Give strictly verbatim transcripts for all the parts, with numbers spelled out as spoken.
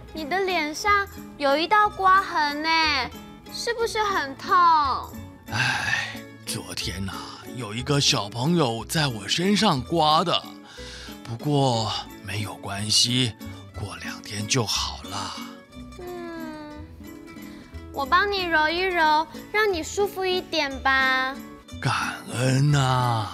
你的脸上有一道刮痕呢，是不是很痛？ 唉，昨天呐、啊，有一个小朋友在我身上刮的，不过没有关系，过两天就好了。 嗯，我帮你揉一揉，让你舒服一点吧。 感恩呐、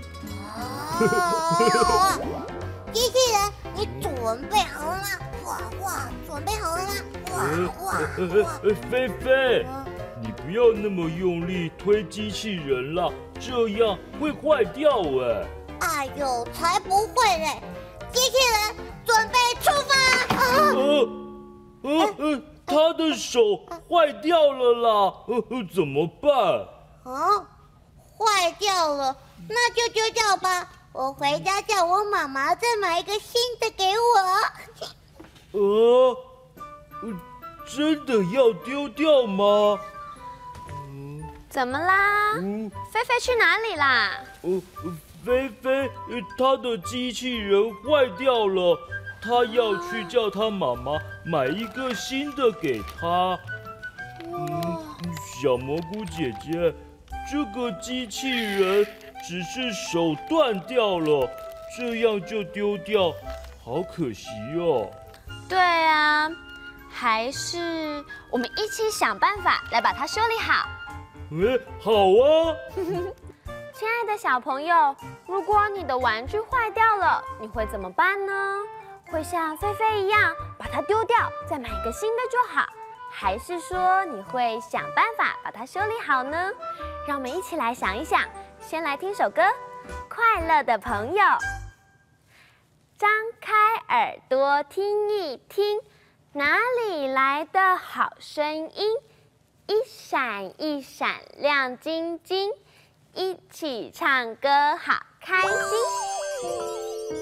哦，机器人，你准备好了吗？哇哇，准备好了吗？哇哇哇！ 菲菲，你不要那么用力推机器人了，这样会坏掉哎。 哎呦，才不会嘞！机器人，准备出发！啊、 呃呃呃，他的手坏掉了啦，呃呃，怎么办？ 哦，坏掉了，那就丢掉吧。我回家叫我妈妈再买一个新的给我。 呃，真的要丢掉吗？ 怎么啦？ 嗯， 菲菲去哪里啦？ 呃，菲菲，她的机器人坏掉了，她要去叫她妈妈买一个新的给她。嗯，小蘑菇姐姐，这个机器人只是手断掉了，这样就丢掉，好可惜哦。 对啊，还是我们一起想办法来把它修理好。 哎，好啊。 亲爱的小朋友，如果你的玩具坏掉了，你会怎么办呢？会像菲菲一样把它丢掉，再买一个新的就好，还是说你会想办法把它修理好呢？让我们一起来想一想。先来听首歌，《快乐的朋友》。张开耳朵听一听，哪里来的好声音？一闪一闪亮晶晶，一起唱歌好开心。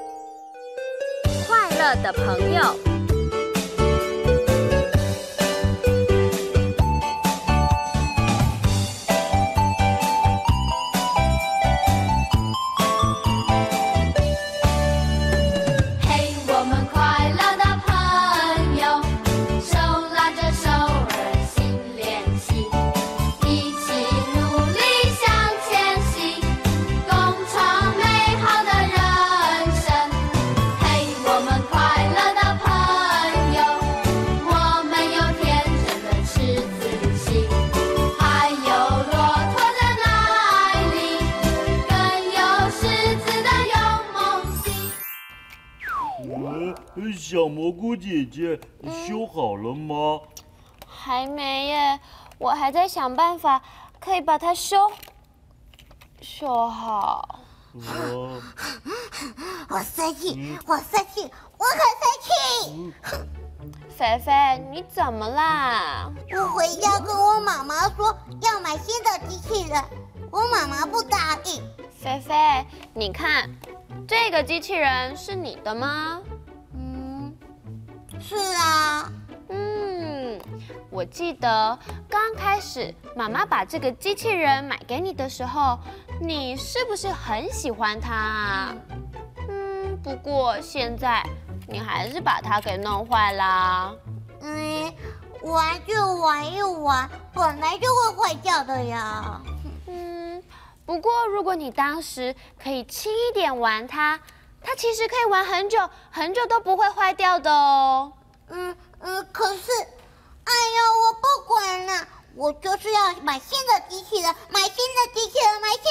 快乐的朋友。 小蘑菇姐姐，修好了吗？ 还没耶，我还在想办法可以把它修修好。 哦， 我生气，我生气，我很生气！ 菲菲，你怎么啦？ 我回家跟我妈妈说要买新的机器人，我妈妈不答应。 菲菲，你看，这个机器人是你的吗？ 是啊， 嗯，我记得刚开始妈妈把这个机器人买给你的时候，你是不是很喜欢它啊？嗯，不过现在你还是把它给弄坏啦。 嗯，玩就玩一玩，本来就会坏掉的呀。 嗯，不过如果你当时可以轻一点玩它，它其实可以玩很久很久都不会坏掉的哦。 嗯嗯，可是，哎呀，我不管了，我就是要买新的机器人，买新的机器人，买新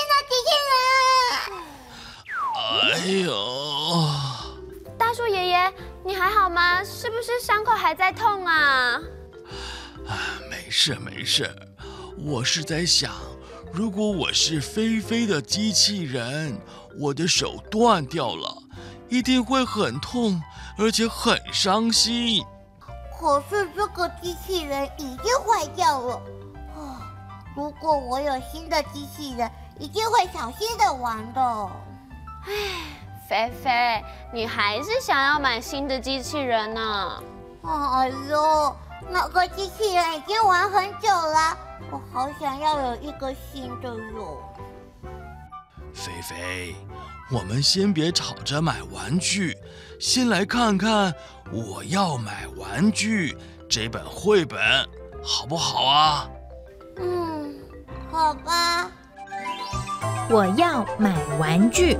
的机器人。 哎呦！ 大树爷爷，你还好吗？是不是伤口还在痛啊？ 啊，没事没事，我是在想，如果我是菲菲的机器人，我的手断掉了，一定会很痛，而且很伤心。 可是这个机器人已经坏掉了，哦，如果我有新的机器人，一定会小心的玩的。 唉，菲菲，你还是想要买新的机器人呢？ 哎呦，那个机器人已经玩很久了，我好想要有一个新的哟。 菲菲，我们先别吵着买玩具，先来看看我要买玩具这本绘本，好不好啊？ 嗯，好吧。 我要买玩具。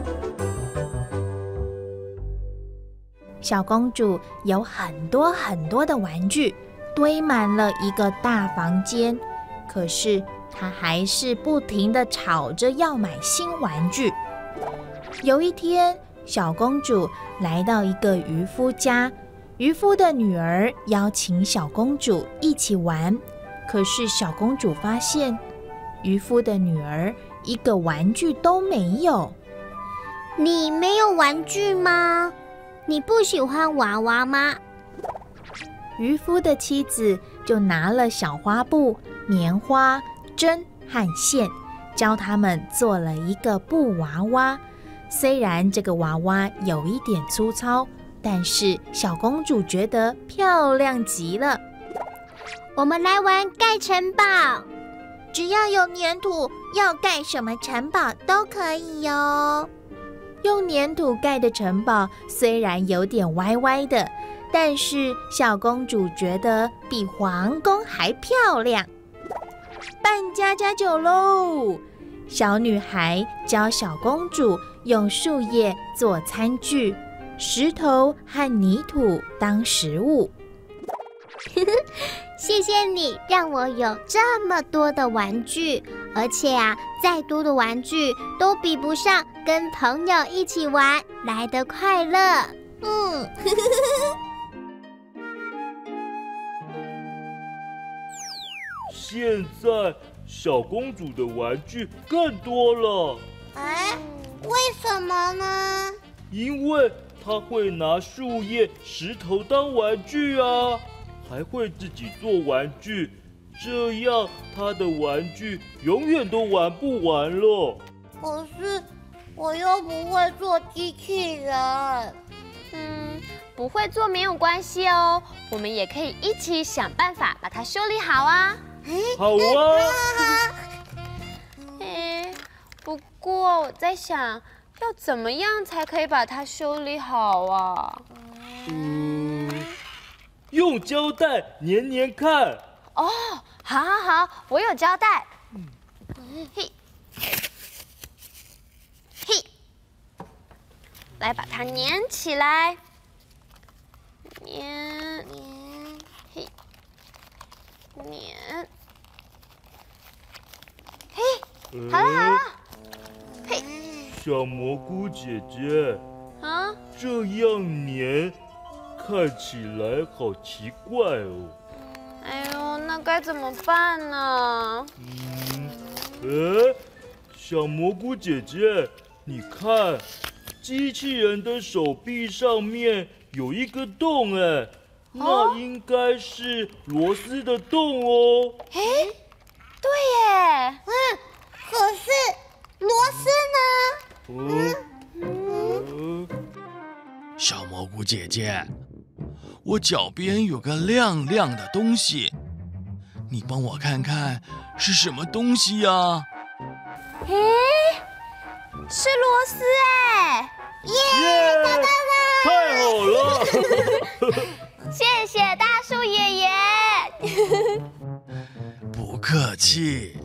小公主有很多很多的玩具，堆满了一个大房间。可是她还是不停地吵着要买新玩具。有一天，小公主来到一个渔夫家，渔夫的女儿邀请小公主一起玩。可是小公主发现，渔夫的女儿一个玩具都没有。 你没有玩具吗？你不喜欢娃娃吗？ 渔夫的妻子就拿了小花布、棉花、针和线，教他们做了一个布娃娃。虽然这个娃娃有一点粗糙，但是小公主觉得漂亮极了。 我们来玩盖城堡，只要有粘土，要盖什么城堡都可以哟。 用粘土盖的城堡虽然有点歪歪的，但是小公主觉得比皇宫还漂亮。办家家酒喽！小女孩教小公主用树叶做餐具，石头和泥土当食物。 谢谢你让我有这么多的玩具，而且啊，再多的玩具都比不上跟朋友一起玩来的快乐。嗯， 现在小公主的玩具更多了。 哎，为什么呢？ 因为她会拿树叶、石头当玩具啊。还会自己做玩具，这样他的玩具永远都玩不完了。 可是我又不会做机器人。 嗯，不会做没有关系哦，我们也可以一起想办法把它修理好啊。 好啊。 哎，不过我在想，要怎么样才可以把它修理好啊？ 嗯。用胶带粘粘看。 哦，好，好，好，我有胶带。嗯，嘿，嘿，来把它粘起来，粘，粘，嘿，粘，嘿，好了，好了，嘿。 小蘑菇姐姐， 啊， 这样粘。看起来好奇怪哦。 哎呦，那该怎么办呢？ 嗯，哎，小蘑菇姐姐，你看，机器人的手臂上面有一个洞，哎，那应该是螺丝的洞哦。 哎，对耶。 嗯，可是螺丝呢？ 嗯，小蘑菇姐姐。我脚边有个亮亮的东西，你帮我看看是什么东西呀？ 诶，是螺丝哎！ 耶！找到了！太好了！ 谢谢大树爷爷。 不客气。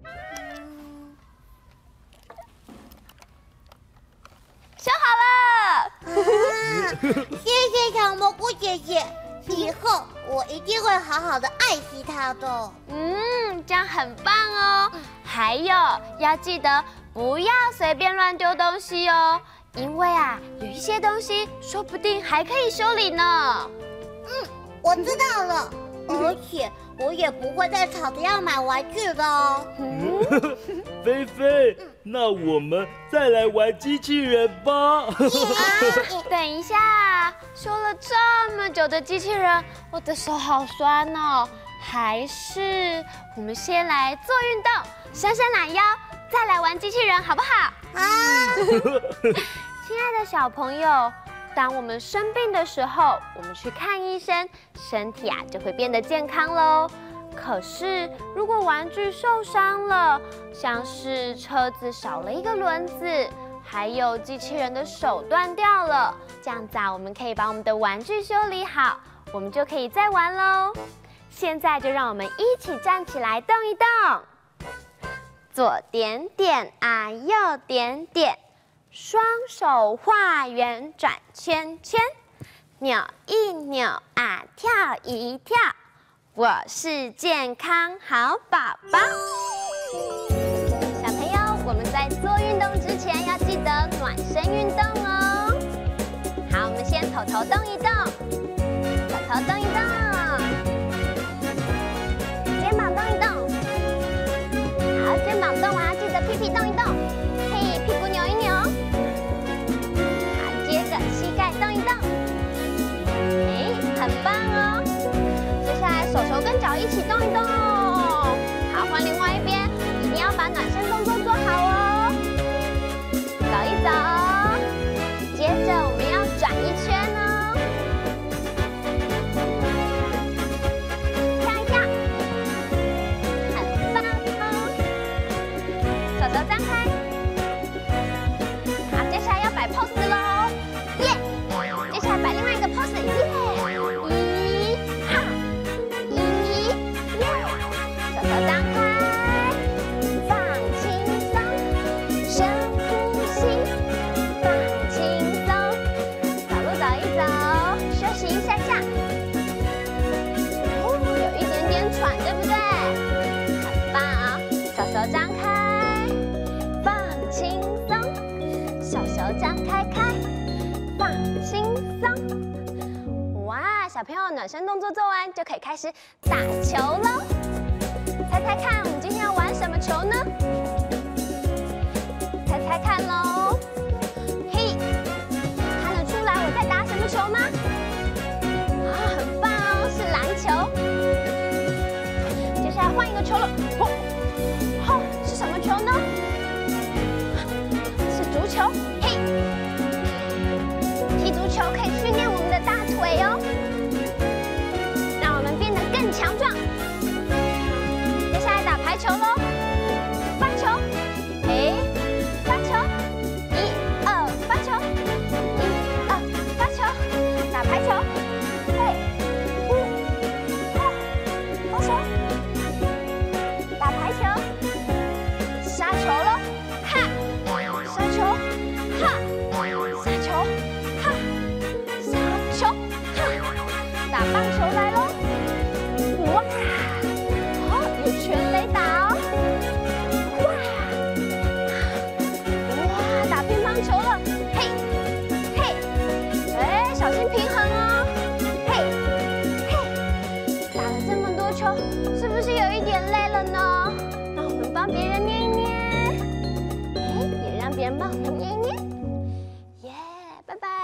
修好了。 谢谢小蘑菇姐姐，以后我一定会好好的爱惜它的。 嗯，这样很棒哦。还有要记得不要随便乱丢东西哦，因为啊，有一些东西说不定还可以修理呢。 嗯，我知道了，而且我也不会再吵着要买玩具了哦。 菲菲，那我们再来玩机器人吧。 等一下，修了这么久的机器人，我的手好酸哦。还是我们先来做运动，伸伸懒腰，再来玩机器人，好不好？ 啊！ 亲爱的小朋友，当我们生病的时候，我们去看医生，身体啊就会变得健康喽。 可是如果玩具受伤了，像是车子少了一个轮子，还有机器人的手断掉了，这样子啊，我们可以把我们的玩具修理好，我们就可以再玩喽。现在就让我们一起站起来动一动，左点点啊，右点点，双手画圆转圈圈，扭一扭啊，跳一跳，我是健康好宝宝。小朋友，我们在做运动之前要记得暖身运动哦。好，我们先头头动一动，头头动一动，肩膀动一动。好，肩膀动完记得屁屁动一动，嘿，屁股扭一扭。好，接着膝盖动一动，哎，很棒哦。接下来手手跟脚一起动一动哦。好，换另外一边，一定要把暖身动作做好哦。走一走，接着我们要转一圈哦，跳一跳，很棒哦。手手张开，好，接下来要摆 pose 咯，耶！接下来摆另外一个 pose， 耶！一哈，一耶！手手张开，放轻松，深呼吸，放轻松，走路走一走，休息一下下。哦，有一点点喘，对不对？很棒啊！手手张开，放轻松，手手张开开，放轻松。哇，小朋友暖身动作做完，就可以开始打球喽。猜猜看，我们今天要玩什么球呢？猜猜看喽！嘿，看得出来我在打什么球吗？啊，很棒哦，是篮球。接下来换一个球了，哦，哦，是什么球呢？是足球。嘿，踢足球可以训练我们的大腿哦，让我们变得更强壮。接下来打排球喽，发球，哎，发球，一二发球，一二发球，打排球，嘿，呼，哈，发球，打排球，杀球喽，哈，杀球，哈，杀球，哈，杀球，哈，打棒球来喽，哇！全垒打哦！哇哇，打乒乓球了，嘿，嘿，哎，小心平衡哦，嘿，嘿，打了这么多球，是不是有一点累了呢？让我们帮别人捏一捏，哎，也让别人帮我们捏一捏，耶，拜拜。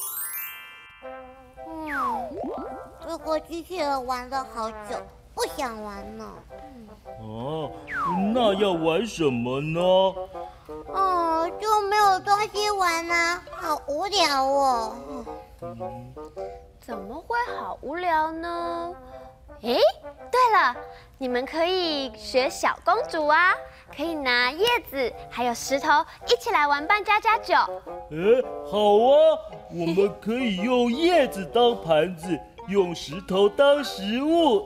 嗯，这个机器人玩了好久，不想玩了。 哦，那要玩什么呢？ 哦，就没有东西玩啊，好无聊哦。 怎么会好无聊呢？诶，对了，你们可以学小公主啊，可以拿叶子还有石头一起来玩扮家家酒。 哎，好啊，我们可以用叶子当盘子，用石头当食物。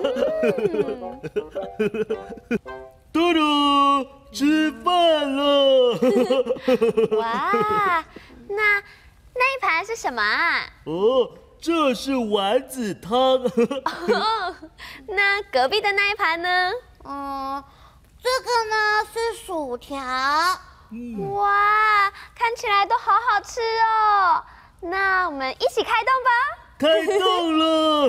嘟嘟，吃饭了。 哇，那那一盘是什么啊？ 哦，这是丸子汤。 哦，那隔壁的那一盘呢？ 嗯，这个呢是薯条。 嗯、 哇，看起来都好好吃哦。那我们一起开动吧。 开动了！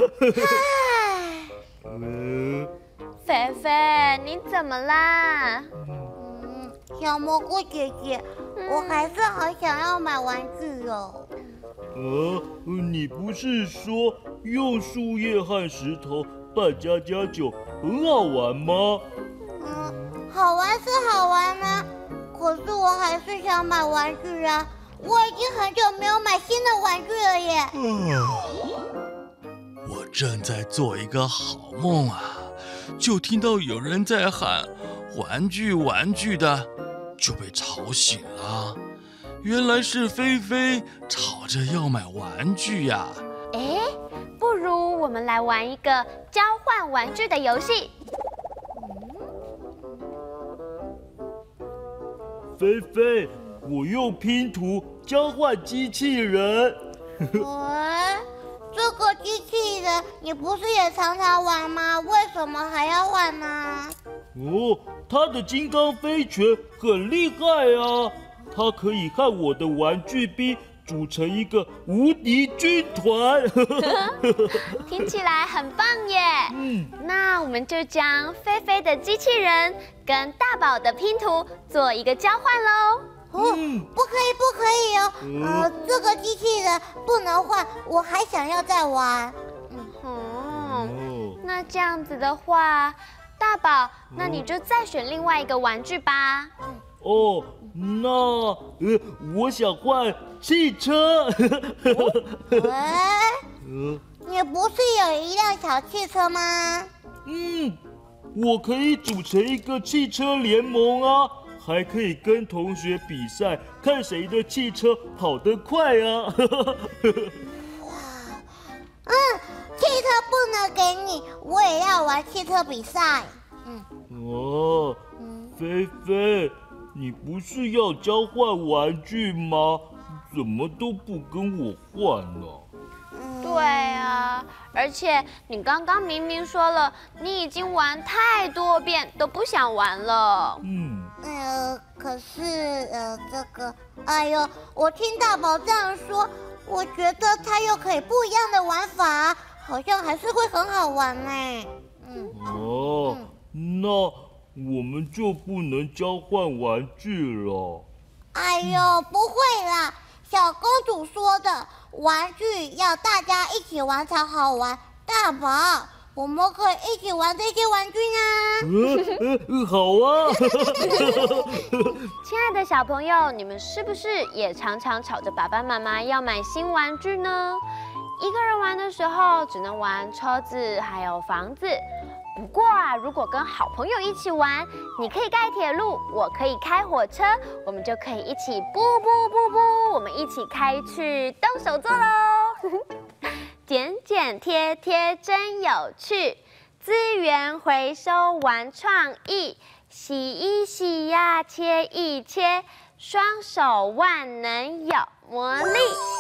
嗯， 菲菲，你怎么啦？ 嗯，小蘑菇姐姐，嗯、我还是好想要买玩具哦。 啊，你不是说用树叶和石头扮家家酒很好玩吗？ 嗯，好玩是好玩啊，可是我还是想买玩具啊。我已经很久没有买新的玩具了耶！ 我正在做一个好梦啊！ 就听到有人在喊“玩具玩具”的，就被吵醒了。原来是菲菲吵着要买玩具呀。 哎，不如我们来玩一个交换玩具的游戏。 菲菲，我用拼图交换机器人。 喂，这个机器人你不是也常常玩吗？为什么还要换呢？ 哦，它的金刚飞拳很厉害啊，它可以和我的玩具兵组成一个无敌军团。 听起来很棒耶！ 嗯， 那我们就将菲菲的机器人跟大宝的拼图做一个交换喽。 哦， 嗯不可以，不可以哦！ 嗯呃，这个机器人不能换，我还想要再玩。 嗯哼， 哦， 那这样子的话，大宝，那你就再选另外一个玩具吧。 哦，那呃，我想换汽车。 喂， 呃你不是有一辆小汽车吗？ 嗯，我可以组成一个汽车联盟啊，还可以跟同学比赛，看谁的汽车跑得快啊。 嗯，汽车不能给你，我也要玩汽车比赛。嗯哦， 嗯， 菲菲，你不是要交换玩具吗？怎么都不跟我换呢？ 嗯对啊，而且你刚刚明明说了，你已经玩太多遍都不想玩了。 嗯， 呃，可是呃，这个，哎呦，我听大宝这样说，我觉得他又可以不一样的玩法，好像还是会很好玩呢。嗯， 哦，那我们就不能交换玩具了。 哎呦，不会啦，小公主说的，玩具要大家一起玩才好玩。大宝，我们可以一起玩这些玩具呢。 呃呃，好啊。 亲爱的小朋友，你们是不是也常常吵着爸爸妈妈要买新玩具呢？一个人玩的时候只能玩车子还有房子。不过啊，如果跟好朋友一起玩，你可以盖铁路，我可以开火车，我们就可以一起布布布布，我们一起开去动手做喽。剪剪贴贴真有趣，资源回收玩创意，洗一洗呀，切一切，双手万能有魔力。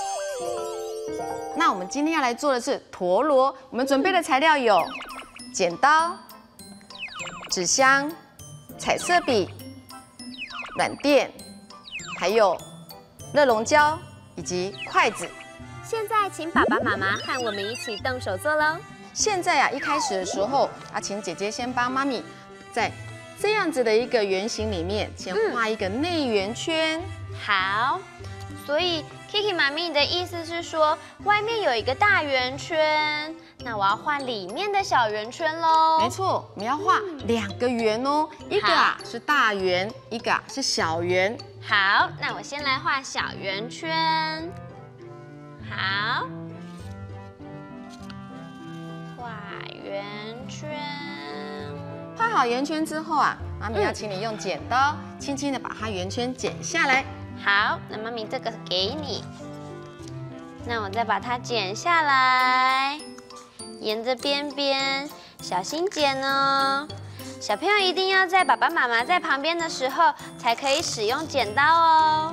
那我们今天要来做的是陀螺，我们准备的材料有剪刀、纸箱、彩色笔、软垫，还有热熔胶以及筷子。 现在请爸爸妈妈和我们一起动手做喽。 现在啊，一开始的时候啊，请姐姐先帮妈咪在这样子的一个圆形里面，先画一个内圆圈。 好，所以 Kiki 妈咪，你的意思是说，外面有一个大圆圈，那我要画里面的小圆圈喽。 没错，我们要画两个圆哦，一个啊是大圆，一个啊是小圆。 好，那我先来画小圆圈。好，画圆圈。 画好圆圈之后啊，妈咪要请你用剪刀轻轻的把它圆圈剪下来。 好，那妈咪这个给你，那我再把它剪下来，沿着边边小心剪哦。小朋友一定要在爸爸妈妈在旁边的时候才可以使用剪刀哦。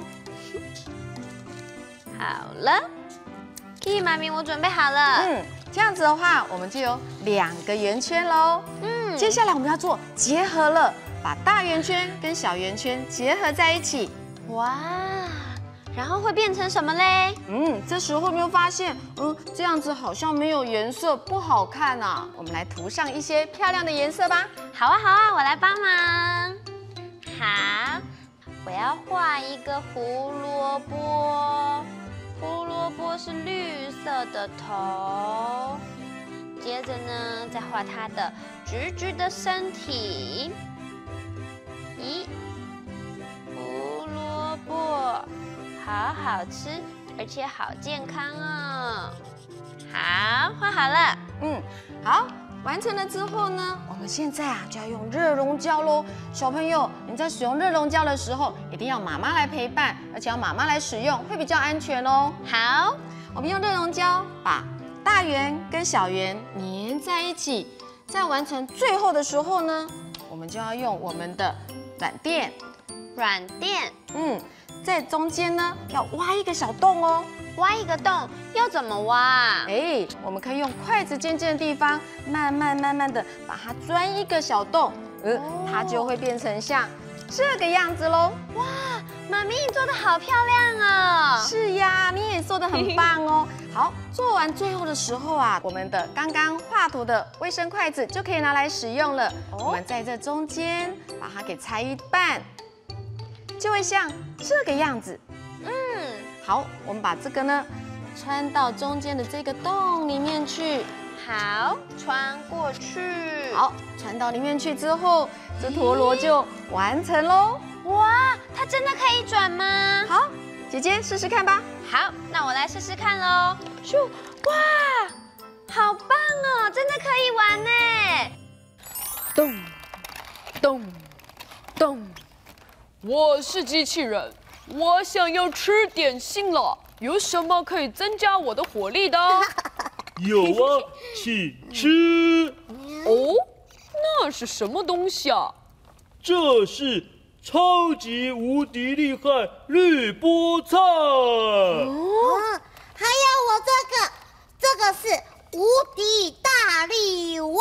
好了 ，Kiki 妈咪，我准备好了。 嗯，这样子的话，我们就有两个圆圈喽。 嗯， 接下来我们要做结合了，把大圆圈跟小圆圈结合在一起。 哇，然后会变成什么嘞？ 嗯，这时候有没有发现，嗯，这样子好像没有颜色，不好看啊。我们来涂上一些漂亮的颜色吧。 好啊，好啊，我来帮忙。好，我要画一个胡萝卜，胡萝卜是绿色的头，接着呢，再画它的橘橘的身体。咦？胡萝卜好好吃，而且好健康哦。好，画好了。 嗯，好，完成了之后呢，我们们现在啊就要用热熔胶喽。小朋友，你在使用热熔胶的时候，一定要妈妈来陪伴，而且要妈妈来使用，会比较安全哦。 好， 我们用热熔胶把大圆跟小圆粘在一起，在完成最后的时候呢，我们就要用我们的软垫， 软垫， 嗯，在中间呢要挖一个小洞哦。 挖一个洞要怎么挖？ 哎，我们可以用筷子尖尖的地方，慢慢慢慢的把它钻一个小洞，呃，它就会变成像这个样子喽。 哇，妈咪你做的好漂亮哦！ 是呀，你也做的很棒哦。好，做完最后的时候啊，我们的刚刚画图的卫生筷子就可以拿来使用了。我们在这中间把它给裁一半，就会像这个样子。 嗯， 好，我们把这个呢穿到中间的这个洞里面去。 好，穿过去。 好，穿到里面去之后，这陀螺就完成喽。 哇，它真的可以转吗？ 好，姐姐试试看吧。 好，那我来试试看喽。咻，哇，好棒哦，真的可以玩呢！ 咚咚咚，我是机器人，我想要吃点心了，有什么可以增加我的火力的？ 有啊，请吃。 哦，那是什么东西啊？ 这是超级无敌厉害绿菠菜。 哦，还有我这个，这个是无敌大力丸。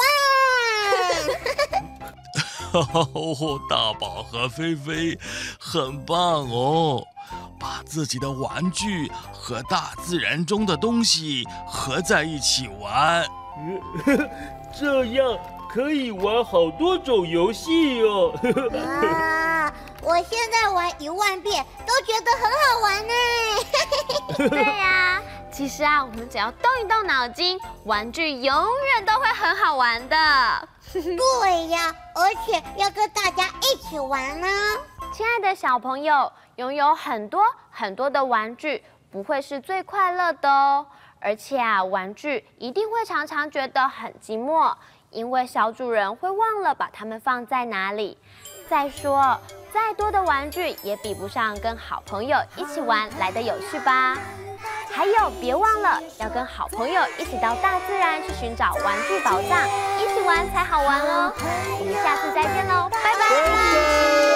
哦，大宝和菲菲很棒哦，把自己的玩具和大自然中的东西合在一起玩。 这样可以玩好多种游戏哦。 啊，我现在玩一万遍都觉得很好玩呢。 对呀、啊，其实啊，我们只要动一动脑筋，玩具永远都会很好玩的。 对呀，而且要跟大家一起玩呢。 亲爱的小朋友，拥有很多很多的玩具，不会是最快乐的哦。而且啊，玩具一定会常常觉得很寂寞，因为小主人会忘了把它们放在哪里。再说，再多的玩具也比不上跟好朋友一起玩来的有趣吧。还有，别忘了要跟好朋友一起到大自然去寻找玩具宝藏，一起玩才好玩哦。我们下次再见喽，拜拜。